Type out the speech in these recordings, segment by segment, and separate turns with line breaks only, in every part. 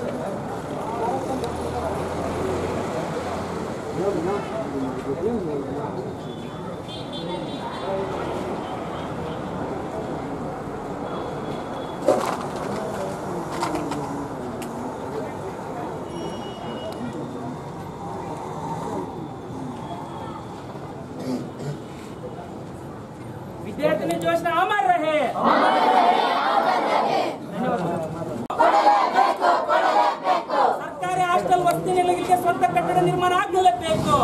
विद्यार्थी योजना अमर रहे। ಸರ್ಕಾರಿ ಹಾಸ್ಟೆಲ್ ವಸತಿ ನಿಲಯಗಳಿಗೆ ಸ್ವಂತ ಕಟ್ಟಡ ನಿರ್ಮಾಣ ಆಗಲೇಬೇಕು।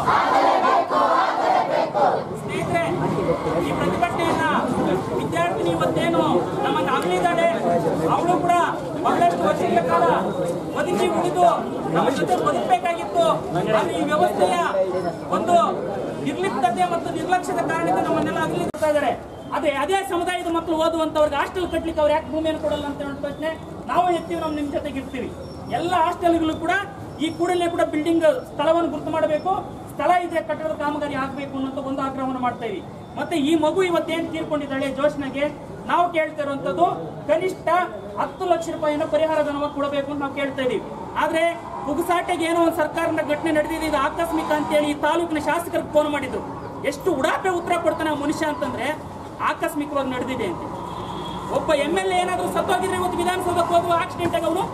ಸ್ನೇಹಿತರೆ, ಈ ಪ್ರತಿಭಟನೆಯನ್ನ ವಿದ್ಯಾರ್ಥಿನಿ ಇವತ್ತೇನು ನಮ್ಮನ್ನು ಅಗಲಿದ್ದಾಳೆ, ಅವಳು ಕೂಡ ಬಹಳಷ್ಟು ವರ್ಷಗಳ ಕಾಲ ಬದುಕಿ ಉಳಿದು ನಮ್ಮ ಜೊತೆ ಬದುಕಬೇಕಾಗಿತ್ತು। ಅಲ್ಲಿ ಈ ವ್ಯವಸ್ಥೆಯ ಒಂದು ನಿರ್ಲಿಪ್ತತೆ ಮತ್ತು ನಿರ್ಲಕ್ಷ್ಯದ ಕಾರಣಕ್ಕೆ ನಮ್ಮನ್ನೆಲ್ಲ ಅಗಲಿಸ್ತಾ ಇದ್ದಾರೆ। ಅದೇ ಸಮುದಾಯದ ಮಕ್ಕಳು ಓದುವಂತವ್ರಿಗೆ ಹಾಸ್ಟೆಲ್ ಕಟ್ಟಲಿಕ್ಕೆ ಅವ್ರು ಯಾಕೆ ಭೂಮಿಯನ್ನು ಕೊಡಲ್ಲ ಅಂತ ಹೇಳೋ ಪ್ರಶ್ನೆ ನಾವು ಎತ್ತೀವಿ, ನಾವು ನಿಮ್ಮ ಜೊತೆಗೆ ಇರ್ತೀವಿ। ಎಲ್ಲ ಹಾಸ್ಟೆಲ್ಗಳು ಕೂಡ ಈ ಕೂಡಲೇ ಕೂಡ ಬಿಲ್ಡಿಂಗ್ ಸ್ಥಳವನ್ನು ಗುರುತು ಮಾಡಬೇಕು, ಸ್ಥಳ ಇದೆ ಕಟ್ಟಡದ ಕಾಮಗಾರಿ ಆಗಬೇಕು ಅನ್ನೋ ಒಂದು ಆಗ್ರಹವನ್ನು ಮಾಡ್ತಾ ಇದೀವಿ। ಮತ್ತೆ ಈ ಮಗು ಇವತ್ತೇನು ತೀರ್ಕೊಂಡಿದ್ದಾಳೆ ಜೋಶ್ನಾಗೆ, ನಾವು ಕೇಳ್ತಾ ಇರುವಂತದ್ದು ಕನಿಷ್ಠ 10 ಲಕ್ಷ ರೂಪಾಯಿನ ಪರಿಹಾರ ಧನವನ್ನು ಕೊಡಬೇಕು ಅಂತ ನಾವು ಕೇಳ್ತಾ ಇದೀವಿ। ಆದ್ರೆ ಪುಗುಸಾಟೆಗೆ ಏನೋ ಒಂದು ಸರ್ಕಾರದ ಘಟನೆ ನಡೆದಿದೆ, ಇದು ಆಕಸ್ಮಿಕ ಅಂತೇಳಿ ಈ ತಾಲೂಕಿನ ಶಾಸಕರಿಗೆ ಫೋನ್ ಮಾಡಿದ್ರು। ಎಷ್ಟು ಉಡಾಪೆ ಉತ್ತರ ಕೊಡ್ತಾನೆ ಮನುಷ್ಯ ಅಂತಂದ್ರೆ ಆಕಸ್ಮಿಕವಾಗಿ ನಡೆದಿದೆ ಅಂತ। ಒಬ್ಬ MLA ಏನಾದ್ರೂ ಸತ್ತೋಗಿದ್ರೆ ಇವತ್ತು ವಿಧಾನಸೌಧಕ್ಕೆ ಹೋಗುವ ಆಕ್ಸಿಡೆಂಟ್ ಆಗಿ ಅವನು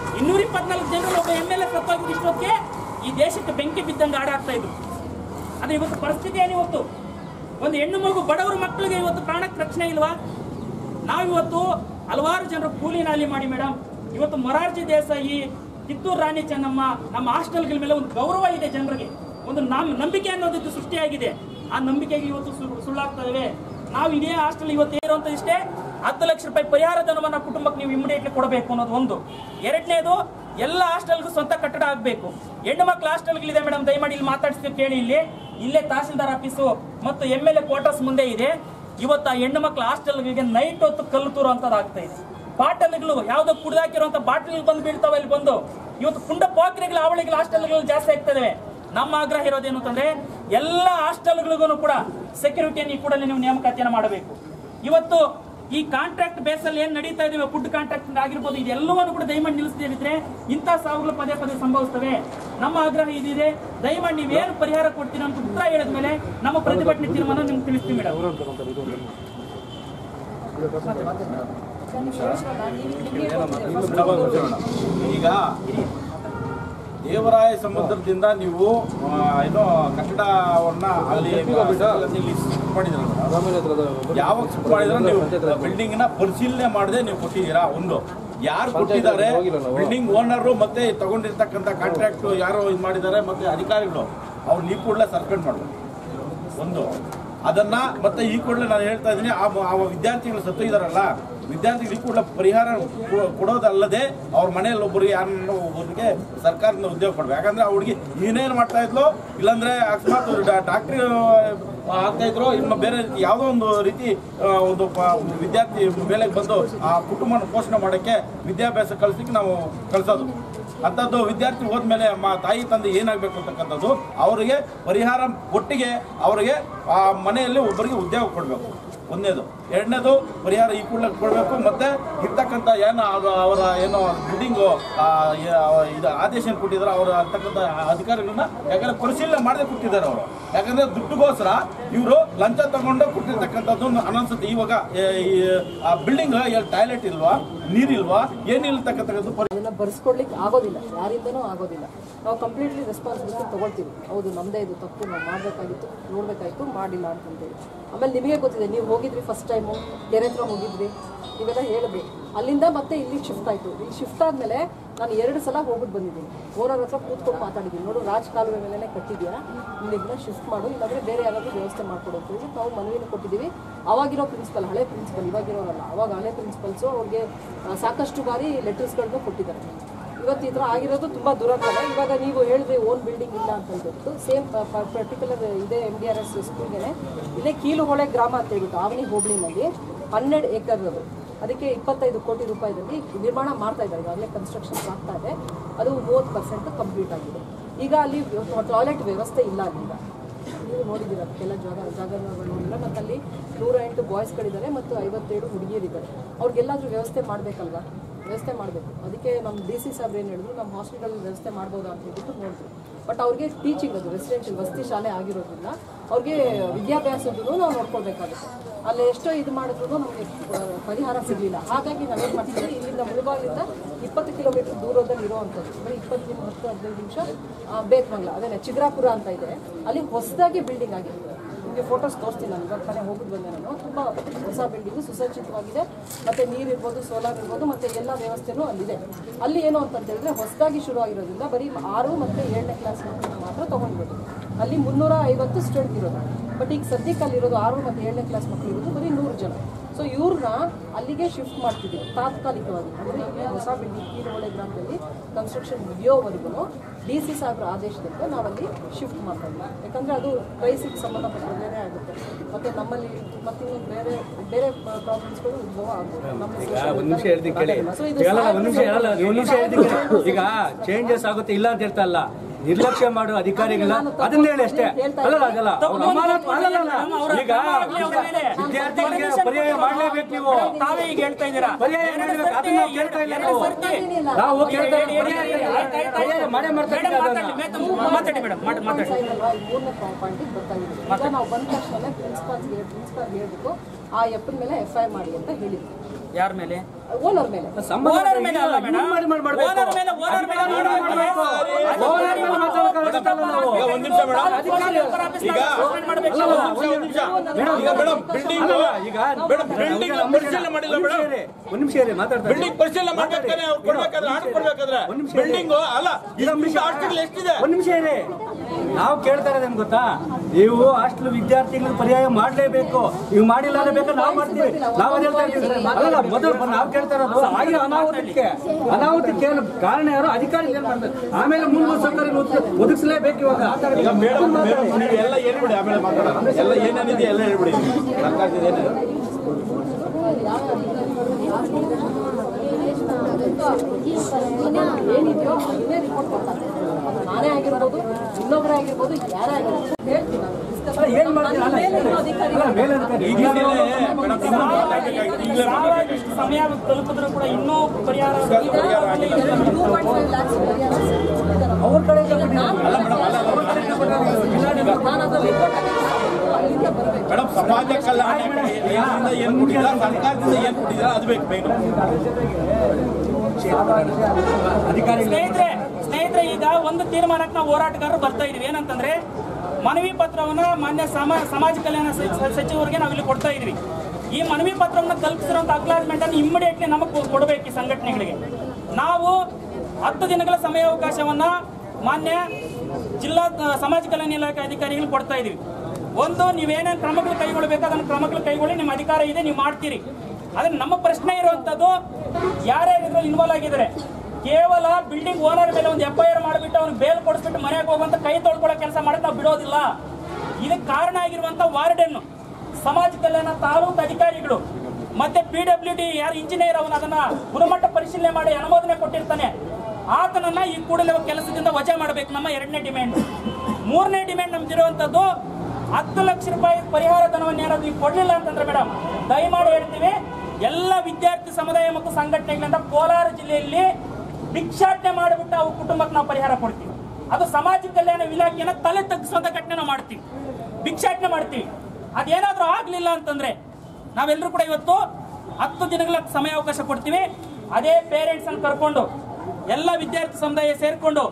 224 ಜನರಲ್ಲಿ ಒಬ್ಬ MLA ಸತ್ತೋಗಿದ್ರೆ ಇಷ್ಟೊತ್ತಿಗೆ ಈ ದೇಶಕ್ಕೆ ಬೆಂಕಿ ಬಿದ್ದಂಗೆ ಆಡಾಡ್ತಾ ಇದ್ರು। ಆದ್ರೆ ಇವತ್ತು ಪರಿಸ್ಥಿತಿ ಏನಿವತ್ತು ಒಂದು ಹೆಣ್ಣು ಮಗು ಬಡವರ ಮಕ್ಕಳಿಗೆ ಇವತ್ತು ಪ್ರಾಣಕ್ಕೆ ರಕ್ಷಣೆ ಇಲ್ವಾ? ನಾವಿವತ್ತು ಹಲವಾರು ಜನರು ಕೂಲಿ ನಾಲಿ ಮಾಡಿ ಮೇಡಮ್ ಇವತ್ತು ಮೊರಾರ್ಜಿ ದೇಸಾಯಿ, ಕಿತ್ತೂರು ರಾಣಿ ಚೆನ್ನಮ್ಮ, ನಮ್ಮ ಹಾಸ್ಟೆಲ್ಗಳ ಮೇಲೆ ಒಂದು ಗೌರವ ಇದೆ, ಜನರಿಗೆ ಒಂದು ನಂಬಿಕೆ ಅನ್ನೋದಕ್ಕೆ ಸೃಷ್ಟಿಯಾಗಿದೆ। ಆ ನಂಬಿಕೆಗೆ ಇವತ್ತು ಸುಳ್ಳಾಗ್ತಾ ಇವೆ। ನಾವು ಇದೇ ಹಾಸ್ಟೆಲ್ ಇವತ್ತು ಇರುವಂತ ಇಷ್ಟೇ 10 ಲಕ್ಷ ರೂಪಾಯಿ ಪರಿಹಾರ ಧನವನ್ನ ಕುಟುಂಬಕ್ಕೆ ನೀವು ಇಮಿಡಿಯೇಟ್ಲಿ ಕೊಡಬೇಕು ಅನ್ನೋದು ಒಂದು। ಎರಡನೇದು, ಎಲ್ಲ ಹಾಸ್ಟೆಲ್ಗೂ ಸ್ವಂತ ಕಟ್ಟಡ ಆಗಬೇಕು। ಹೆಣ್ಣು ಮಕ್ಕಳ ಹಾಸ್ಟೆಲ್ಗಳಿದೆ ಮೇಡಮ್, ದಯಮಾಡಿ ಇಲ್ಲಿ ಮಾತಾಡಿಸ್ತೀವಿ ಕೇಳಿ। ಇಲ್ಲೇ ತಹಸೀಲ್ದಾರ್ ಆಫೀಸು ಮತ್ತು MLA ಕ್ವಾರ್ಟರ್ಸ್ ಮುಂದೆ ಇದೆ। ಇವತ್ತು ಆ ಹೆಣ್ಣು ಮಕ್ಕಳ ಹಾಸ್ಟೆಲ್ಗಳಿಗೆ ನೈಟ್ ಹೊತ್ತು ಕಲ್ಲು ತೂರುವಂತದ್ದು ಆಗ್ತಾ ಇದೆ। ಬಾಟಲ್ಗಳು ಯಾವ್ದೋ ಕುಡ್ದಾಕಿರುವಂತ ಬಾಟಲ್ ಬಂದು ಬೀಳ್ತಾವೆ ಇಲ್ಲಿ ಬಂದು, ಇವತ್ತು ಪುಂಡ ಪಾಕ್ರಿಗಳ ಅವಳಿಗಳ ಹಾಸ್ಟೆಲ್ಗಳು ಜಾಸ್ತಿ ಆಗ್ತಾ ಇದಾವೆ। ನಮ್ಮ ಆಗ್ರಹ ಇರೋದೇನು ಅಂತಂದ್ರೆ ಎಲ್ಲ ಹಾಸ್ಟೆಲ್ಗಳಿಗೂ ಕೂಡ ಸೆಕ್ಯೂರಿಟಿಯನ್ನು ಈ ಕೂಡಲೇ ನೀವು ನೇಮಕಾತಿಯನ್ನು ಮಾಡಬೇಕು। ಇವತ್ತು ಈ ಕಾಂಟ್ರಾಕ್ಟ್ ಬೇಸಲ್ಲಿ ಏನ್ ನಡೀತಾ ಇದೀವಿ, ಫುಡ್ ಕಾಂಟ್ರಾಕ್ಟ್ ಆಗಿರ್ಬೋದು, ಇದೆಲ್ಲವನ್ನು ಕೂಡ ದಯಮಾಡಿ ನಿಲ್ಲಿಸದಿದ್ರೆ ಇಂಥ ಸಾವುಗಳು ಪದೇ ಪದೇ ಸಂಭವಿಸ್ತವೆ। ನಮ್ಮ ಆಗ್ರಹ ಇದಿದೆ, ದಯಮಾಡಿ ನೀವೇನು ಪರಿಹಾರ ಕೊಡ್ತೀರ ಅಂತ ಉತ್ತರ ಹೇಳಿದ್ಮೇಲೆ ನಮ್ಮ ಪ್ರತಿಭಟನೆ ತೀರ್ಮಾನ ನಿಮ್ಗೆ ತಿಳಿಸ್ತೀವಿ ಮೇಡಮ್।
ಈಗ ದೇವರಾಯ ಸಮುದ್ರದಿಂದ ನೀವು ಏನೋ ಕಟ್ಟಡವನ್ನ ಅಲ್ಲಿ ಶಿಫ್ಟ್ ಮಾಡಿದ್ರಲ್ಲ, ಯಾವಾಗ ಶಿಫ್ಟ್ ಮಾಡಿದ್ರೆ ನೀವು ಬಿಲ್ಡಿಂಗ್ ನ ಪರಿಶೀಲನೆ ಮಾಡದೆ ನೀವು ಕೊಟ್ಟಿದ್ದೀರಾ? ಒಂದು, ಯಾರು ಕೊಟ್ಟಿದ್ದಾರೆ, ಬಿಲ್ಡಿಂಗ್ ಓನರು ಮತ್ತೆ ತಗೊಂಡಿರ್ತಕ್ಕಂಥ ಕಾಂಟ್ರಾಕ್ಟ್ ಯಾರು ಇದು ಮಾಡಿದ್ದಾರೆ ಮತ್ತೆ ಅಧಿಕಾರಿಗಳು, ಅವ್ರು ನೀವು ಕೂಡಲೇ ಸಸ್ಪೆಂಡ್ ಮಾಡಬೇಕು ಒಂದು ಅದನ್ನ। ಮತ್ತೆ ಈ ಕೂಡಲೇ ನಾನು ಹೇಳ್ತಾ ಇದ್ದೀನಿ, ಆ ವಿದ್ಯಾರ್ಥಿಗಳು ಸತ್ತೋಗಿದಾರಲ್ಲ, ವಿದ್ಯಾರ್ಥಿಗಳಿಗೆ ಕೂಡ ಪರಿಹಾರ ಕೊಡೋದಲ್ಲದೆ ಅವ್ರ ಮನೆಯಲ್ಲಿ ಒಬ್ಬರಿಗೆ ಯಾರನ್ನ ಒಬ್ಬರಿಗೆ ಸರ್ಕಾರದಿಂದ ಉದ್ಯೋಗ ಕೊಡ್ಬೇಕು। ಯಾಕಂದ್ರೆ ಅವ್ರಿಗೆ ಇನ್ನೇನು ಮಾಡ್ತಾ ಇದ್ಲು, ಇಲ್ಲಾಂದ್ರೆ ಅಕಸ್ಮಾತ್ ಡಾಕ್ಟ್ರಿ ಆಗ್ತಾ ಇದ್ರು, ಇನ್ನು ಬೇರೆ ಯಾವುದೋ ಒಂದು ರೀತಿ ಒಂದು ವಿದ್ಯಾರ್ಥಿ ಮೇಲೆ ಬಂದು ಆ ಕುಟುಂಬನ ಪೋಷಣೆ ಮಾಡೋಕ್ಕೆ ವಿದ್ಯಾಭ್ಯಾಸ ಕಲಿಸ್ಲಿಕ್ಕೆ ನಾವು ಕಳಿಸೋದು ಅಂಥದ್ದು। ವಿದ್ಯಾರ್ಥಿ ಹೋದ್ಮೇಲೆ ತಾಯಿ ತಂದೆ ಏನಾಗಬೇಕು ಅಂತಕ್ಕಂಥದ್ದು, ಅವರಿಗೆ ಪರಿಹಾರ ಒಟ್ಟಿಗೆ ಅವರಿಗೆ ಆ ಮನೆಯಲ್ಲಿ ಒಬ್ಬರಿಗೆ ಉದ್ಯೋಗ ಕೊಡಬೇಕು ಒಂದನೇದು। ಎರಡನೇದು, ಪರಿಹಾರ ಈ ಕೂಡಲೇ ಕೊಡಬೇಕು। ಮತ್ತೆ ಇರ್ತಕ್ಕಂಥ ಏನು ಅವರ ಏನೋ ಬಿಲ್ಡಿಂಗು ಇದು ಆದೇಶ ಕೊಟ್ಟಿದ್ದಾರೆ ಅವರು ಅಂತಕ್ಕಂಥ ಅಧಿಕಾರಿಗಳನ್ನ ಯಾಕಂದ್ರೆ ಪರಿಶೀಲನೆ ಮಾಡದೆ ಕೊಟ್ಟಿದ್ದಾರೆ ಅವರು। ಯಾಕಂದ್ರೆ ದುಡ್ಡುಗೋಸ್ಕರ ಇವರು ಲಂಚ ತಗೊಂಡು ಕೊಟ್ಟಿರ್ತಕ್ಕಂಥದ್ದು ಅನಿಸುತ್ತೆ। ಇವಾಗ ಆ ಬಿಲ್ಡಿಂಗ್ ಟಾಯ್ಲೆಟ್ ಇಲ್ವಾ, ನೀರಿಲ್ವಾ, ಏನಿಲ್ತಕ್ಕಂಥದ್ದು
ಅದನ್ನ ಬರ್ಸ್ಕೊಡ್ಲಿಕ್ಕೆ ಆಗೋದಿಲ್ಲ, ಯಾರಿಂದನೂ ಆಗೋದಿಲ್ಲ। ನಾವು ಕಂಪ್ಲೀಟ್ಲಿ ರೆಸ್ಪಾನ್ಸಿಬಿಲಿಟಿ ತಗೊಳ್ತೀವಿ, ಹೌದು ನಮ್ಮದೇ ಇದು ತಪ್ಪು, ನಾವು ಮಾಡಬೇಕಾಗಿತ್ತು, ನೋಡಬೇಕಾಗಿತ್ತು, ಮಾಡಿಲ್ಲ ಅಂತಂದೇಳಿ। ಆಮೇಲೆ ನಿಮಗೆ ಗೊತ್ತಿದೆ, ನೀವು ಹೋಗಿದ್ರಿ ಫಸ್ಟ್ ಟೈಮು ಕೆರೆ ಹತ್ರ ಹೋಗಿದ್ರಿ, ನೀವೆಲ್ಲ ಹೇಳಿದ್ರಿ, ಅಲ್ಲಿಂದ ಮತ್ತೆ ಇಲ್ಲಿಗೆ ಶಿಫ್ಟ್ ಆಯಿತು। ಇಲ್ಲಿ ಶಿಫ್ಟ್ ಆದಮೇಲೆ ನಾನು 2 ಸಲ ಹೋಗ್ಬಿಟ್ಟು ಬಂದಿದ್ದೀನಿ, ಓನರ್ ಹತ್ರ ಕೂತ್ಕೊಂಡು ಮಾತಾಡಿದ್ದೀನಿ, ನೋಡು ರಾಜ್ ಕಾಲುವೆ ಮೇಲೆ ಕಟ್ಟಿದ್ಯಾ, ಇಲ್ಲಿಂದ ಶಿಫ್ಟ್ ಮಾಡು, ಇಲ್ಲಾಂದರೆ ಬೇರೆ ಯಾರಾದರೂ ವ್ಯವಸ್ಥೆ ಮಾಡಿಕೊಡು ಅಂತ ಹೇಳಿ ನಾವು ಮನವಿನ ಕೊಟ್ಟಿದ್ದೀವಿ। ಅವಾಗಿರೋ ಪ್ರಿನ್ಸಿಪಲ್, ಹಳೆ ಪ್ರಿನ್ಸಿಪಲ್, ಇವಾಗಿರೋರಲ್ಲ, ಅವಾಗ ಹಳೆ ಪ್ರಿನ್ಸಿಪಲ್ಸು ಅವ್ರಿಗೆ ಸಾಕಷ್ಟು ಬಾರಿ ಲೆಟರ್ಸ್ಗಳನ್ನ ಕೊಟ್ಟಿದ್ದಾರೆ। ಇವತ್ತು ಈ ಥರ ಆಗಿರೋದು ತುಂಬ ದುರಂತ। ಇವಾಗ ನೀವು ಹೇಳಿದ್ರೆ ಓನ್ ಬಿಲ್ಡಿಂಗ್ ಇಲ್ಲ ಅಂತ ಹೇಳ್ಬಿಟ್ಟು, ಸೇಮ್ ಪರ್ಟಿಕ್ಯುಲರ್ ಇದೇ MDRS ಸ್ಕೂಲ್ಗೆ ಇದೇ ಕೀಲುಹೊಳೆ ಗ್ರಾಮ ಅಂತ ಹೇಳ್ಬಿಟ್ಟು ಆವನಿ ಹೋಬಳಿನಲ್ಲಿ 12 ಏಕರ್ ಅದು, ಅದಕ್ಕೆ 25 ಕೋಟಿ ರೂಪಾಯಿದಲ್ಲಿ ನಿರ್ಮಾಣ ಮಾಡ್ತಾ ಇದ್ದಾರೆ, ಈಗಾಗಲೇ ಕನ್ಸ್ಟ್ರಕ್ಷನ್ಸ್ ಆಗ್ತಾ ಇದೆ, ಅದು 30% ಕಂಪ್ಲೀಟ್ ಆಗಿದೆ। ಈಗ ಅಲ್ಲಿ ಟಾಯ್ಲೆಟ್ ವ್ಯವಸ್ಥೆ ಇಲ್ಲ, ಅಲ್ಲಿಗ ನೀವು ನೋಡಿದ್ದೀರ ಕೆಲ ಜಾಗಗಳು ನೋಡಿಲ್ಲ, ಮತ್ತು ಅಲ್ಲಿ 108 ಬಾಯ್ಸ್ಗಳಿದ್ದಾರೆ ಮತ್ತು 57 ಹುಡುಗಿಯರಿದ್ದಾರೆ, ಅವ್ರಿಗೆಲ್ಲಾದರೂ ವ್ಯವಸ್ಥೆ ಮಾಡಬೇಕಲ್ವಾ? ವ್ಯವಸ್ಥೆ ಮಾಡಬೇಕು. ಅದಕ್ಕೆ ನಮ್ಮ DC ಸಾಹೇಬ್ರು ಏನು ಹೇಳಿದ್ರು, ನಮ್ಮ ಹಾಸ್ಪಿಟಲ್ ವ್ಯವಸ್ಥೆ ಮಾಡ್ಬೋದಾ ಅಂತ ಹೇಳ್ಬಿಟ್ಟು ನೋಡಿದ್ರು. ಬಟ್ ಅವ್ರಿಗೆ ಟೀಚಿಂಗ್ ಅದು ರೆಸಿಡೆನ್ಷಿಯಲ್ ವಸತಿ ಶಾಲೆ ಆಗಿರೋದ್ರಿಂದ ಅವ್ರಿಗೆ ವಿದ್ಯಾಭ್ಯಾಸದ್ದು ನಾವು ನೋಡ್ಕೊಳ್ಬೇಕಾಗುತ್ತೆ. ಅಲ್ಲಿ ಎಷ್ಟೋ ಇದು ಮಾಡಿದ್ರು ನಮಗೆ ಪರಿಹಾರ ಸಿಗಲಿಲ್ಲ. ಹಾಗಾಗಿ ನಾವೇನು ಮಾಡ್ತೀವಿ, ಇಲ್ಲಿಂದ ಮುಳುಬಾಗಿಲಿಂದ 20 ಕಿಲೋಮೀಟರ್ ದೂರದಲ್ಲಿ ಇರೋವಂಥದ್ದು, ಬರೀ 10-15 ನಿಮಿಷ ಬೇತ್ಮಂಗ್ಲ, ಅದೇ ಚಿಗ್ರಾಪುರ ಅಂತ ಇದೆ, ಅಲ್ಲಿ ಹೊಸದಾಗಿ ಬಿಲ್ಡಿಂಗ್ ಆಗಿದೆ. ನಿಮಗೆ ಫೋಟೋಸ್ ತೋರಿಸ್ತೀನಿ ನಾನು, ಇವಾಗ ತಾನೇ ಹೋಗಿದ್ದು ಬಂದೆ ನಾನು. ತುಂಬ ಹೊಸ ಬಿಲ್ಡಿಂಗು, ಸುಸಜ್ಜಿತವಾಗಿದೆ, ಮತ್ತು ನೀರು ಇರ್ಬೋದು, ಸೋಲಾರ್ ಇರ್ಬೋದು, ಮತ್ತು ಎಲ್ಲ ವ್ಯವಸ್ಥೆನೂ ಅಲ್ಲಿದೆ. ಅಲ್ಲಿ ಏನು ಅಂತ ಹೇಳಿದ್ರೆ ಹೊಸದಾಗಿ ಶುರು ಆಗಿರೋದ್ರಿಂದ ಬರೀ 6 ಮತ್ತು 7ನೇ ಕ್ಲಾಸ್ ಮಕ್ಕಳು ಮಾತ್ರ ತೊಗೊಂಡ್ಬೋದು. ಅಲ್ಲಿ 350 ಸ್ಟೂಡೆಂಟ್ ಇರೋದು. ಬಟ್ ಈಗ ಸದ್ಯಕ್ಕೆ ಅಲ್ಲಿರೋದು 6 ಮತ್ತು 7ನೇ ಕ್ಲಾಸ್ ಮಕ್ಕಳು ಇರೋದು ಬರೀ 100 ಜನ. ಸೊ ಇವ್ರನ್ನ ಅಲ್ಲಿಗೆ ಶಿಫ್ಟ್ ಮಾಡ್ತಿದ್ದೀವಿ ತಾತ್ಕಾಲಿಕವಾಗಿ. ಅಂದರೆ ಈಗ ಹೊಸ ಬಿಲ್ಡಿಂಗ್ ಕೀರೊಳೆ ಗ್ರಾಮದಲ್ಲಿ ಕನ್ಸ್ಟ್ರಕ್ಷನ್ ಮುಗಿಯೋವರೆಗೂ DC ಸಾಹೇಬ್ರ ಆದೇಶದಿಂದ ನಾವಲ್ಲಿ ಶಿಫ್ಟ್ ಮಾಡ್ತಾ ಇದ್ದೀವಿ. ಯಾಕಂದರೆ ಅದು ಪ್ರೈಸಿಗೆ ಸಂಬಂಧಪಟ್ಟ ಬೇರೆ ಆಗುತ್ತೆ, ಮತ್ತು ನಮ್ಮಲ್ಲಿ ಮತ್ತಿನ್ನು ಬೇರೆ ಬೇರೆ ಪ್ರಾಬ್ಲಮ್ಸ್ಗಳು ಉದ್ಭವ ಆಗುತ್ತೆ.
ಈಗ ಚೇಂಜಸ್ ಆಗುತ್ತೆ ಇಲ್ಲ ಅಂತ ಹೇಳ್ತಾ ಇಲ್ಲ, ನಿರ್ಲಕ್ಷ್ಯ ಮಾಡುವ ಅಧಿಕಾರಿಗಳ ಅದನ್ನ ಹೇಳಿ ಅಷ್ಟೇ. ಅಲ್ಲಲ್ಲ ಈಗ ವಿದ್ಯಾರ್ಥಿಗಳಿಗೆ ಪರ್ಯಾಯ ಮಾಡಲೇಬೇಕು. ನೀವು
ತಾವೇ ಈಗ ಹೇಳ್ತಾ ಇದ್ದೀರಾ
ಪರ್ಯಾಯ ಮಾಡಬೇಕು, ಅದನ್ನ ನಾವು ಕೇಳ್ತಾ ಇಲ್ಲ. ನಾವು ಕೇಳ್ತಾ ಪರ್ಯಾಯ ಮಾಡೇ ಮಾಡ್ತಾ
ಮಾತಾಡಿ ಮೇಡಮ್, ಮಾತಾಡಿ.
3ನೇ ಪಾಯಿಂಟಿಗೆ ಬರ್ತಾ ಇದ್ದೀವಿ. ನಾವು ಬಂದ ತಕ್ಷಣ ಪ್ರಿನ್ಸಿಪಾಲ್ ಹೇಳ್ಬಿಟ್ಟು ಆ ಎಪ್ಪನ ಮೇಲೆ FIR ಮಾಡಿ ಅಂತ ಹೇಳಿದ್ವಿ.
ಯಾರ ಮೇಲೆ?
ಓನರ್ ಮೇಲೆ.
ಓನರ್ ಮೇಲೆ ಅಲ್ಲ ಮೇಡಮ್, ಓನರ್ ಮೇಲೆ
ಒಂದು ನಿಮಿಷ ಮೇಡಮ್, ಪರಿಶೀಲನೆ ಮಾಡಿಲ್ಲ ಮೇಡಮ್.
ಒಂದು ನಿಮಿಷ ಇರಿ, ಮಾತಾಡ್ತಾರೆ.
ಬಿಲ್ಡಿಂಗ್ ಪರಿಶೀಲನೆ ಮಾಡ್ಬೇಕಾದ್ರೆ ಅವ್ರು ಕೊಡ್ಬೇಕಾದ್ರೆ ಆರ್ಡರ್ ಕೊಡ್ಬೇಕಾದ್ರೆ ಬಿಲ್ಡಿಂಗ್ ಅಲ್ಲ, ಹಾಸ್ಟೆಲ್ ಎಷ್ಟಿದೆ?
ಒಂದು ನಿಮಿಷ ಇರಿ, ನಾವು ಕೇಳ್ತಾ ಇರೋದೇನು ಗೊತ್ತಾ, ನೀವು ಹಾಸ್ಟೆಲ್ ವಿದ್ಯಾರ್ಥಿಗಳಿಗೆ ಪರ್ಯಾಯ ಮಾಡಲೇಬೇಕು. ನೀವು ಮಾಡಿಲ್ಲ ಅಂದ್ರೆ ಬೇಕಾದ್ರೆ ನಾವು ಮಾಡ್ತೀವಿ. ನಾವು ಅದೇ ಹೇಳ್ತಾ ಇದ್ದೀವಿ. ಅಲ್ಲ, ಮೊದಲು ನಾವು ಕೇಳ್ತಾ ಇರೋದು ಆಗಿನ ಅನಾಹುತಕ್ಕೆ ಕಾರಣ ಯಾರು? ಅಧಿಕಾರಿಗಳು ಏನ್ ಮಾಡ್ತಾರೆ, ಆಮೇಲೆ ಮೂಲಭೂತ ಸೌಕರ್ಯ ಒದಗಿಸಲೇಬೇಕು. ಇವಾಗ
ಎಲ್ಲ ಹೇಳ್ಬಿಡಿ, ಆಮೇಲೆ ಮಾತಾಡೋಣ. ಎಲ್ಲ ಏನೇನಿದೆ ಎಲ್ಲ ಹೇಳ್ಬಿಡಿ. ಸರ್ಕಾರದಿಂದ ಏನಿದೆ
ಏನಿದೆಯೋ ಅದನ್ನೇ ರಿಪೋರ್ಟ್ ಕೊಡ್ತಾರೆ. ನಾನೇ ಆಗಿರ್ಬೋದು, ಇನ್ನೊಬ್ಬರೇ ಆಗಿರ್ಬೋದು, ಯಾರೇ ಆಗಿರ್ಬೋದು ಹೇಳ್ತೀನಿ ನಾನು.
ಏನ್ ಮಾಡ್ತೀರಾ?
ಸಮಯ ತಲುಪಿದ್ರು ಕೂಡ ಇನ್ನೂ ಪರಿಹಾರ
ಅವ್ರ ಕಡೆ
ಮೇಡಮ್, ಸಮಾಜ ಕಲ್ಯಾಣ ಏನ್ ಕೊಟ್ಟಿಲ್ಲ, ಸರ್ಕಾರದಿಂದ ಏನ್ ಕೊಟ್ಟಿಲ್ಲ ಅದು ಬೇಕು ಬೇಕು.
ಸ್ನೇಹಿತರೆ, ಈಗ ಒಂದು ತೀರ್ಮಾನಕ್ಕೆ ನಾವು ಹೋರಾಟಗಾರರು ಬರ್ತಾ ಇದೀವಿ. ಏನಂತಂದ್ರೆ, ಮನವಿ ಪತ್ರವನ್ನ ಮಾನ್ಯ ಸಮಾಜ ಕಲ್ಯಾಣ ಸಚಿವರಿಗೆ ನಾವು ಇಲ್ಲಿ ಕೊಡ್ತಾ ಇದೀವಿ. ಈ ಮನವಿ ಪತ್ರವನ್ನು ತಲುಪಿಸಿರುವಂತಹ ಅಕ್ನಾಲೇಜ್ಮೆಂಟ್ ಅನ್ನು ಇಮ್ಮಿಡಿಯೇಟ್ಲಿ ನಮಗೆ ಕೊಡಬೇಕು ಈ ಸಂಘಟನೆಗಳಿಗೆ. ನಾವು 10 ದಿನಗಳ ಸಮಯಾವಕಾಶವನ್ನ ಮಾನ್ಯ ಜಿಲ್ಲಾ ಸಮಾಜ ಕಲ್ಯಾಣ ಇಲಾಖೆ ಅಧಿಕಾರಿಗಳು ಕೊಡ್ತಾ ಇದೀವಿ. ಒಂದು, ನೀವೇನೇನು ಕ್ರಮಗಳು ಕೈಗೊಳ್ಳಬೇಕು ಅದನ್ನು ಕ್ರಮಗಳು ಕೈಗೊಳ್ಳಿ, ನಿಮ್ಮ ಅಧಿಕಾರ ಇದೆ, ನೀವು ಮಾಡ್ತೀರಿ. ಆದ್ರೆ ನಮ್ಮ ಪ್ರಶ್ನೆ ಇರುವಂತದ್ದು, ಯಾರ್ಯಾರು ಇನ್ವಾಲ್ವ್ ಆಗಿದ್ದಾರೆ, ಕೇವಲ ಬಿಲ್ಡಿಂಗ್ ಓನರ್ ಮೇಲೆ ಒಂದು FIR ಮಾಡಿಬಿಟ್ಟು ಅವ್ರಿಗೆ ಬೇಲ್ ಕೊಡಿಸ್ಬಿಟ್ಟು ಮನೆಗೆ ಹೋಗುವಂತ ಕೈ ತೊಳ್ಕೊಳ್ಳೋ ಕೆಲಸ ಮಾಡೋದು ನಾವು ಬಿಡೋದಿಲ್ಲ. ಇದಕ್ಕೆ ಕಾರಣ ಆಗಿರುವಂತ ವಾರ್ಡನ್, ಸಮಾಜ ಕಲ್ಯಾಣ ತಾಲೂಕು ಅಧಿಕಾರಿಗಳು, ಮತ್ತೆ PWD ಯಾರು ಇಂಜಿನಿಯರ್ ಅವನು ಅದನ್ನ ಗುಣಮಟ್ಟ ಪರಿಶೀಲನೆ ಮಾಡಿ ಅನುಮೋದನೆ ಕೊಟ್ಟಿರ್ತಾನೆ, ಆತನನ್ನ ಈ ಕೂಡಲೇ ಕೆಲಸದಿಂದ ವಜಾ ಮಾಡಬೇಕು. ನಮ್ಮ 2ನೇ ಡಿಮ್ಯಾಂಡ್. 3ನೇ ಡಿಮ್ಯಾಂಡ್ ನಮ್ದಿರುವಂತದ್ದು, 10 ಲಕ್ಷ ರೂಪಾಯಿ ಪರಿಹಾರ ಧನವನ್ನು ಏನಾದ್ರು ಈಗ ಕೊಡ್ಲಿಲ್ಲ ಅಂತಂದ್ರೆ ಮೇಡಮ್, ದಯಮಾಡಿ ಹೇಳ್ತೀವಿ, ಎಲ್ಲ ವಿದ್ಯಾರ್ಥಿ ಸಮುದಾಯ ಮತ್ತು ಸಂಘಟನೆಗಳಿಂದ ಕೋಲಾರ ಜಿಲ್ಲೆಯಲ್ಲಿ ಭಿಕ್ಷಾಟನೆ ಮಾಡಿಬಿಟ್ಟು ಅವ್ರ ಕುಟುಂಬಕ್ಕೆ ನಾವು ಪರಿಹಾರ ಕೊಡ್ತೀವಿ. ಅದು ಸಮಾಜ ಕಲ್ಯಾಣ ಇಲಾಖೆಯನ್ನ ತಲೆ ತಗ್ಗಿಸುವಂತ ಘಟನೆ ನಾವು ಮಾಡ್ತೀವಿ, ಭಿಕ್ಷಾಟನೆ ಮಾಡ್ತೀವಿ. ಅದೇನಾದ್ರೂ ಆಗ್ಲಿಲ್ಲ ಅಂತಂದ್ರೆ ನಾವೆಲ್ಲರೂ ಕೂಡ ಇವತ್ತು 10 ದಿನಗಳ ಸಮಯಾವಕಾಶ ಕೊಡ್ತೀವಿ. ಅದೇ ಪೇರೆಂಟ್ಸ್ ಅನ್ನು ಕರ್ಕೊಂಡು ಎಲ್ಲ ವಿದ್ಯಾರ್ಥಿ ಸಮುದಾಯ ಸೇರ್ಕೊಂಡು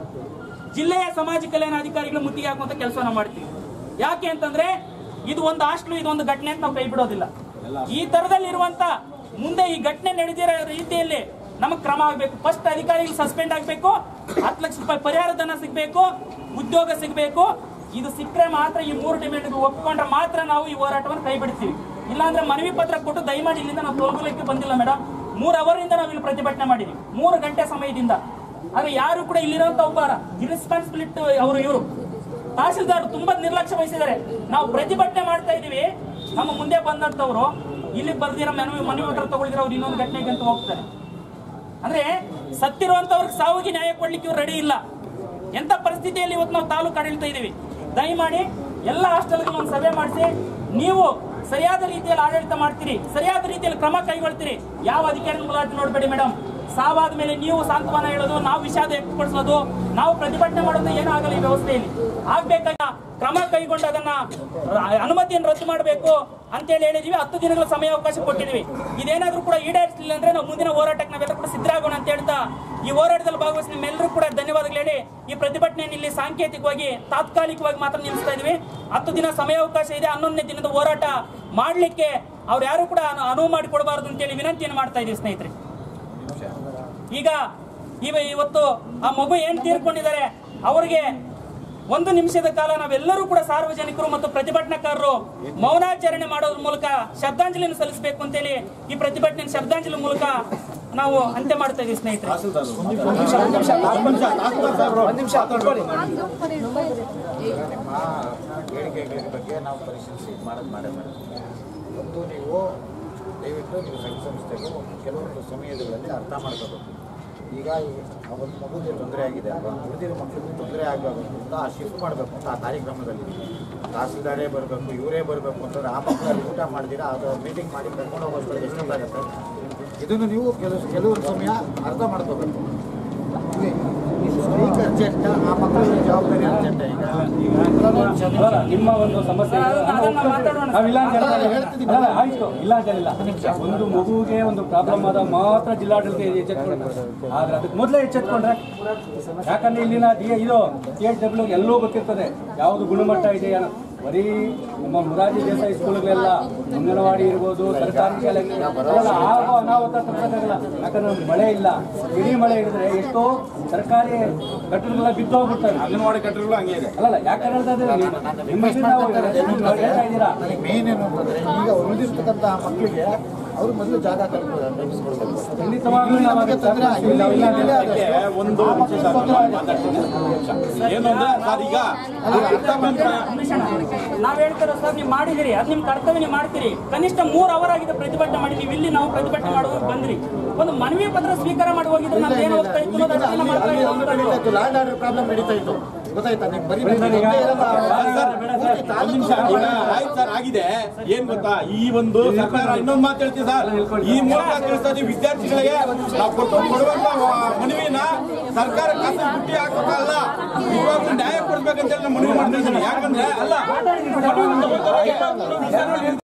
ಜಿಲ್ಲೆಯ ಸಮಾಜ ಕಲ್ಯಾಣ ಅಧಿಕಾರಿಗಳು ಮುತ್ತಿಗೆ ಹಾಕುವಂತ ಕೆಲಸವನ್ನ ಮಾಡ್ತೀವಿ. ಯಾಕೆ ಅಂತಂದ್ರೆ, ಇದು ಒಂದು ಹಾಸ್ಟೆಲ್, ಇದೊಂದು ಘಟನೆ ಅಂತ ನಾವು ಕೈ ಬಿಡೋದಿಲ್ಲ. ಈ ತರದಲ್ಲಿ ಇರುವಂತ ಮುಂದೆ ಈ ಘಟನೆ ನಡೆದಿರೋ ರೀತಿಯಲ್ಲಿ ನಮಗೆ ಕ್ರಮ ಆಗಬೇಕು. ಫಸ್ಟ್ ಅಧಿಕಾರಿಗಳು ಸಸ್ಪೆಂಡ್ ಆಗಬೇಕು, 10 ಲಕ್ಷ ರೂಪಾಯಿ ಪರಿಹಾರ ಧನ ಸಿಗಬೇಕು, ಉದ್ಯೋಗ ಸಿಗಬೇಕು. ಇದು ಸಿಕ್ಕರೆ ಮಾತ್ರ, ಈ 3 ಡಿಮ್ಯಾಂಡ್ ಒಪ್ಪಿಕೊಂಡ್ರೆ ಮಾತ್ರ ನಾವು ಈ ಹೋರಾಟವನ್ನು ಕೈ ಬಿಡ್ತೀವಿ. ಇಲ್ಲಾಂದ್ರೆ ಮನವಿ ಪತ್ರ ಕೊಟ್ಟು ದಯಮಾಡಿ ಇಲ್ಲಿಂದ ನಾವು ತೊಲಗಲಿಕ್ಕೆ ಬಂದಿಲ್ಲ ಮೇಡಮ್. 3 ಅವರಿಂದ ನಾವು ಇಲ್ಲಿ ಪ್ರತಿಭಟನೆ ಮಾಡಿದ್ವಿ, 3 ಗಂಟೆ ಸಮಯದಿಂದ. ಆದ್ರೆ ಯಾರು ಕೂಡ ಇಲ್ಲಿರುವಂತ ಒಬ್ಬ ಇರೆಸ್ಪಾನ್ಸಿಬಿಲಿಟಿ ಇವರು ತಹಸೀಲ್ದಾರ್ ತುಂಬಾ ನಿರ್ಲಕ್ಷ್ಯ ವಹಿಸಿದ್ದಾರೆ. ನಾವು ಪ್ರತಿಭಟನೆ ಮಾಡ್ತಾ ಇದೀವಿ, ನಮ್ಮ ಮುಂದೆ ಬಂದಂತವ್ರು ಇಲ್ಲಿ ಬರ್ದಿರೋ ಮನವಿ ಪತ್ರ ತಗೊಳ್ಳಿದ್ರೆ ಅವ್ರು ಇನ್ನೊಂದು ಘಟನೆಗೆ ಅಂತ ಹೋಗ್ತಾರೆ. ಅಂದ್ರೆ ಸತ್ತಿರುವಂತವ್ರಿಗೆ ಸಾವಿಗೆ ನ್ಯಾಯ ಕೊಡ್ಲಿಕ್ಕೆ ಇವ್ರು ರೆಡಿ ಇಲ್ಲ. ಎಂತ ಪರಿಸ್ಥಿತಿಯಲ್ಲಿ ಇವತ್ತು ನಾವು ತಾಲೂಕು ಆಡಳಿತ ಇದೀವಿ. ದಯಮಾಡಿ ಎಲ್ಲ ಹಾಸ್ಟೆಲ್ಗಳು ಒಂದು ಸಭೆ ಮಾಡಿಸಿ, ನೀವು ಸರಿಯಾದ ರೀತಿಯಲ್ಲಿ ಆಡಳಿತ ಮಾಡ್ತೀರಿ, ಸರಿಯಾದ ರೀತಿಯಲ್ಲಿ ಕ್ರಮ ಕೈಗೊಳ್ತೀರಿ. ಯಾವ ಅಧಿಕಾರಿಗಳು ಮುಲಾಜಿ ನೋಡಬೇಡಿ ಮೇಡಮ್. ಸಾವಾದ ಮೇಲೆ ನೀವು ಸಾಂತ್ವನ ಹೇಳೋದು, ನಾವು ವಿಷಾದ ವ್ಯಕ್ತಪಡಿಸೋದು, ನಾವು ಪ್ರತಿಭಟನೆ ಮಾಡೋದು ಏನೂ ಆಗಲ್ಲ. ಈ ವ್ಯವಸ್ಥೆಯಲ್ಲಿ ಆಗ್ಬೇಕಾದ ಕ್ರಮ ಕೈಗೊಂಡು ಅದನ್ನ ಅನುಮತಿಯನ್ನು ರದ್ದು ಮಾಡಬೇಕು ಅಂತೇಳಿ ಹೇಳಿದೀವಿ. 10 ದಿನಗಳ ಸಮಯಾವಕಾಶ ಕೊಟ್ಟಿದ್ವಿ. ಇದೇನಾದ್ರೂ ಕೂಡ ಈಡೇರಿಸಲಿಲ್ಲ ಅಂದ್ರೆ ನಾವು ಮುಂದಿನ ಹೋರಾಟಕ್ಕೆ ನಾವೆಲ್ಲ ಕೂಡ ಸಿದ್ಧರಾಗೋಣ ಅಂತ ಹೇಳ್ತಾ ಈ ಹೋರಾಟದಲ್ಲಿ ಭಾಗವಹಿಸಿ ನಿಮ್ಮೆಲ್ಲರೂ ಕೂಡ ಧನ್ಯವಾದಗಳು ಹೇಳಿ ಈ ಪ್ರತಿಭಟನೆಯನ್ನು ಇಲ್ಲಿ ಸಾಂಕೇತಿಕವಾಗಿ ತಾತ್ಕಾಲಿಕವಾಗಿ ಮಾತ್ರ ನಿಲ್ಲಿಸ್ತಾ ಇದೀವಿ. 10 ದಿನ ಸಮಯಾವಕಾಶ ಇದೆ. 11ನೇ ದಿನದ ಹೋರಾಟ ಮಾಡ್ಲಿಕ್ಕೆ ಅವ್ರು ಯಾರು ಕೂಡ ಅನುವು ಮಾಡಿಕೊಡಬಾರದು ಅಂತೇಳಿ ವಿನಂತಿಯನ್ನು ಮಾಡ್ತಾ ಇದೀವಿ ಸ್ನೇಹಿತರೆ. ಈಗ ಇವತ್ತು ಆ ಮಗು ಏನ್ ತೀರ್ಕೊಂಡಿದ್ದಾರೆ ಅವರಿಗೆ 1 ನಿಮಿಷದ ಕಾಲ ನಾವೆಲ್ಲರೂ ಕೂಡ ಸಾರ್ವಜನಿಕರು ಮತ್ತು ಪ್ರತಿಭಟನಾಕಾರರು ಮೌನಾಚರಣೆ ಮಾಡೋದ್ರ ಮೂಲಕ ಶ್ರದ್ಧಾಂಜಲಿಯನ್ನು ಸಲ್ಲಿಸಬೇಕು ಅಂತೇಳಿ ಈ ಪ್ರತಿಭಟನೆ ಶ್ರದ್ಧಾಂಜಲಿ ಮೂಲಕ ನಾವು ಅಂತ್ಯ ಮಾಡ್ತಾ ಇದೀವಿ ಸ್ನೇಹಿತರೆ.
ಬೇಡಿಕೆಗಳ ಬಗ್ಗೆ ನಾವು ಪರಿಶೀಲಿಸಿ ಮಾಡೇ ಒಂದು ನೀವು ದಯವಿಟ್ಟು ನೀವು ಸಂಸ್ಥೆಗಳು ಕೆಲವೊಂದು ಸಮಯದಲ್ಲಿ ಅರ್ಥ ಮಾಡ್ಕೋಬೇಕು. ಈಗ ಒಂದು ಮಗುಗೆ ತೊಂದರೆ ಆಗಿದೆ ಅಲ್ವಾ, ಉಳಿದಿರೋ ಮಕ್ಕಳಿಗೂ ತೊಂದರೆ ಆಗಬೇಕು ಆ ಶಿಫ್ಟ್ ಮಾಡಬೇಕು ಅಂತ ಆ ಕಾರ್ಯಕ್ರಮದಲ್ಲಿ ತಹಸೀಲ್ದಾರೇ ಬರಬೇಕು, ಇವರೇ ಬರಬೇಕು ಅಂತಂದ್ರೆ ಆ ಮಕ್ಕಳಲ್ಲಿ ಊಟ ಮಾಡಿದಿರಾ ಅದು ಮೀಟಿಂಗ್ ಮಾಡಿ ಕರ್ಕೊಂಡು ಹೋಗೋಷ್ಟು ಎಷ್ಟೊತ್ತಾಗುತ್ತೆ. ಇದನ್ನು ನೀವು ಕೆಲವರು ಸಮಯ ಅರ್ಥ ಮಾಡ್ಕೋಬೇಕು. ಸ್ಪೀಕ್ ಅರ್ಜೆಂಟ್, ಆ ಮಕ್ಕಳ ಜವಾಬ್ದಾರಿ ಅರ್ಜೆಂಟ್.
ನಿಮ್ಮ ಒಂದು ಸಮಸ್ಯೆ ನಾವಿಲ್ಲ ಆಯ್ತು, ಇಲ್ಲ ಅಂತ ಹೇಳಿಲ್ಲ. ಒಂದು ಮಗುವಿಗೆ ಒಂದು ಪ್ರಾಬ್ಲಮ್ ಆದ ಮಾತ್ರ ಜಿಲ್ಲಾಡಳಿತ ಎಚ್ಚೆತ್ಕೊಂಡ್ರೆ, ಆದ್ರೆ ಅದಕ್ಕೆ ಮೊದಲೇ ಎಚ್ಚೆತ್ಕೊಂಡ್ರೆ, ಯಾಕಂದ್ರೆ ಇಲ್ಲಿನ ಇದು THW ಎಲ್ಲೂ ಗೊತ್ತಿರ್ತದೆ ಯಾವುದು ಗುಣಮಟ್ಟ ಇದೆ. ಬರೀ ನಮ್ಮ ಮುರಾರ್ಜಿ ದೇಸಾಯಿ ಸ್ಕೂಲ್ಗಳೆಲ್ಲ ಅಂಗನವಾಡಿ ಇರ್ಬೋದು, ಸರ್ಕಾರಿ ಶಾಲೆ ಆಗೋ ಅನಾಹುತ ತಪ್ಪಿಸೋಕ್ಕಾಗಲ್ಲ. ಯಾಕಂದ್ರೆ ಮಳೆ ಇಲ್ಲ, ಇಡೀ ಮಳೆ ಹಿಡಿದ್ರೆ ಎಷ್ಟೋ ಸರ್ಕಾರಿ ಕಟ್ಟಡಗಳೆಲ್ಲ ಬಿದ್ದು ಹೋಗ್ಬಿಡ್ತಾರೆ.
ಅಂಗನವಾಡಿ ಕಟ್ಟಡಗಳು ಹಂಗೆ ಇದೆ.
ಅಲ್ಲ ಯಾಕೆ ಹೇಳ್ತಾ ಇದ್ದೀರಾ ಹೇಳ್ತಾ ಇದ್ದೀರಾ?
ಮೇನ್ ಏನು ಅಂತಂದ್ರೆ ಈಗ ಉಳಿದಿರ್ತಕ್ಕಂತಹ ಮಕ್ಕಳಿಗೆ ಅವರು ಮೊದಲು ಜಾಗ
ಖಂಡಿತವಾಗ್ಲೂ
ಒಂದು ಏನು ಅಂದ್ರೆ ಸರ್ ಈಗ
ನಾವ್ ಹೇಳ್ತಾರ ಸರ್, ನೀವು ಮಾಡಿದಿರಿ, ಅದ್ ನಿಮ್ ಕರ್ತವ್ಯ ನೀವು ಮಾಡ್ತೀರಿ. ಕನಿಷ್ಠ 3 ಅವರ್ ಆಗಿದೆ ಪ್ರತಿಭಟನೆ ಮಾಡಿ. ನೀವು ಇಲ್ಲಿ ನಾವು ಪ್ರತಿಭಟನೆ ಮಾಡುವಾಗ ಬಂದ್ರಿ, ಒಂದು ಮನವಿ ಪತ್ರ ಸ್ವೀಕಾರ ಮಾಡಿ ಹೋಗಿದ್ರೆ ನಾವು ಏನು ಹೋಗ್ತಾ ಇತ್ತು.
ಲ್ಯಾಂಡ್ ಆರ್ಡರ್ ಪ್ರಾಬ್ಲಮ್ ನಡೀತಾ ಇತ್ತು, ಗೊತ್ತಾಯ್ತಾ? ನೀವು ಬರೀ
ಆಯ್ತು ಸರ್, ಆಗಿದೆ. ಏನ್ ಗೊತ್ತಾ, ಈ ಒಂದು ಸರ್ಕಾರ ಇನ್ನೊಂದು ಮಾತು ಹೇಳ್ತೀವಿ ಸರ್, ಈ ಮೂಲಕ ತಿಳಿಸ್ತಾ ಇದೀವಿ ವಿದ್ಯಾರ್ಥಿಗಳಿಗೆ ನಾವು ಕೊಡುವಂತ ಮನವಿನ ಸರ್ಕಾರ ಕಾಸು ಬುಟ್ಟಿ ಹಾಕಲ್ಲ, ಇವಾಗ ನ್ಯಾಯ ಕೊಡ್ಬೇಕಂತ ಹೇಳಿ ಮನವಿ ಮಾಡ್ತಾ ಇದ್ದೀನಿ. ಯಾಕಂದ್ರೆ ಅಲ್ಲ